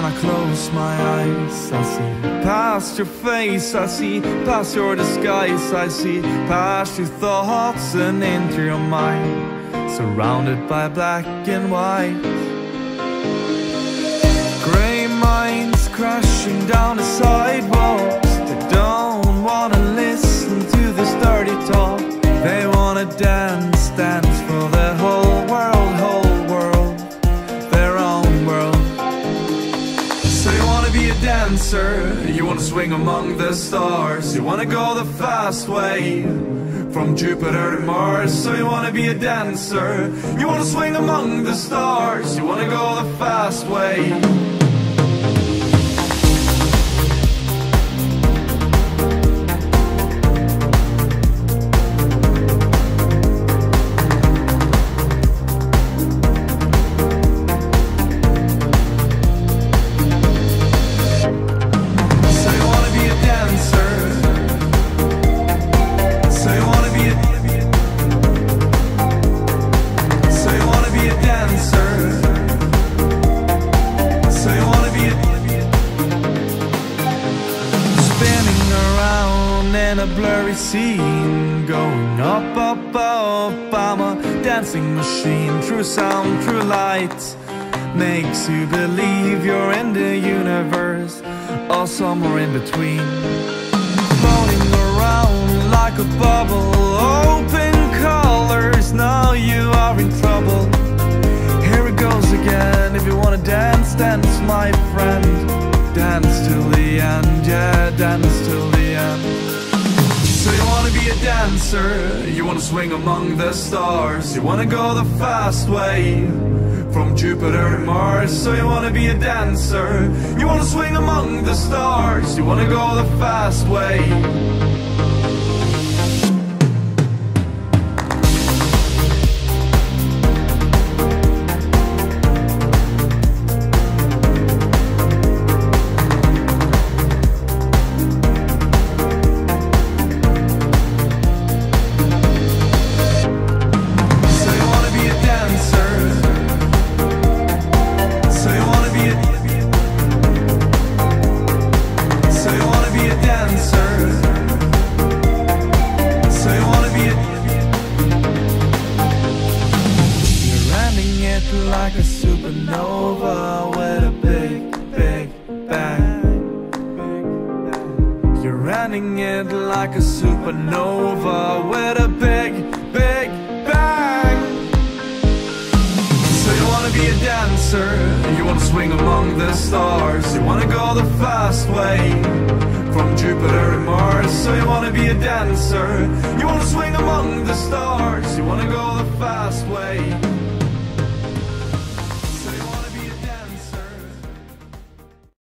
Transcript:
I close my eyes, I see past your face, I see past your disguise, I see past your thoughts and into your mind, surrounded by black and white. Grey minds crashing down the sidewalks. They don't wanna listen to this dirty talk. They wanna dance, dance for their whole world, their own world. So you wanna be a dancer, you wanna swing among the stars, you wanna go the fast way from Jupiter to Mars. So you wanna be a dancer, you wanna swing among the stars, you wanna go the fast way. In a blurry scene, going up, up, up, I'm a dancing machine. Through sound, through light, makes you believe you're in the universe, or somewhere in between. Floating around like a bubble, open colors, now you are in trouble. Here it goes again, if you wanna dance, dance my friend. Dance till the end, yeah, dance till the end. So you wanna be a dancer, you wanna swing among the stars, you wanna go the fast way from Jupiter to Mars. So you wanna be a dancer, you wanna swing among the stars, you wanna go the fast way. Like a supernova with a big, big bang. You're ending it like a supernova with a big, big bang. So you wanna be a dancer, you wanna swing among the stars, you wanna go the fast way from Jupiter to Mars. So you wanna be a dancer, you wanna swing among the stars, you wanna go the fast way.